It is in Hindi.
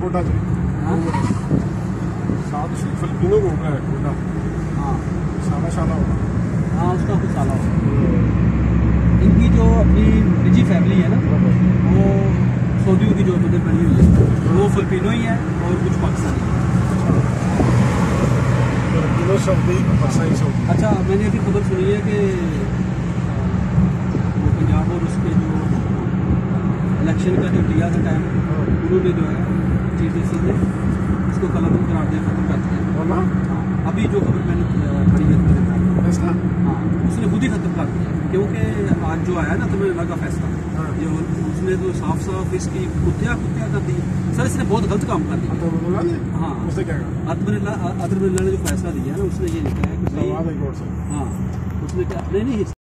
कोटा जी साथ फिलिपिनो घूम रहा है कोटा। हाँ साला शाला होगा। हाँ उसका कुछ साला होगा। इनकी जो अपनी निजी फैमिली है ना वो सऊदियों की जो मतलब बनी हुई है वो फिलिपिनो ही है और कुछ पाकिस्तानी है। Filipino Saudi Pakistani Saudi. अच्छा मैंने अभी खबर सुनी है कि वो पंजाब और उसके जो इलेक्शन का जो दिया था टाइम उन्होंने जो है चीफ जस्टिस ने इसको कलम करार दिया, खत्म कर दिया। हाँ अभी जो खबर मैंने पढ़ी है ऐसा हाँ उसने खुद ही खत्म कर दिया क्योंकि आज जो आया ना तमिलनाडु का फैसला जो उसने तो साफ साफ इसकी कुत्तिया कर दी। सर इसने बहुत गलत काम कर दिया। हाँ उसने क्या कहा? अतमिल्ला ने जो फैसला दिया ना उसने ये लिखा है कि हाँ उसने क्या नहीं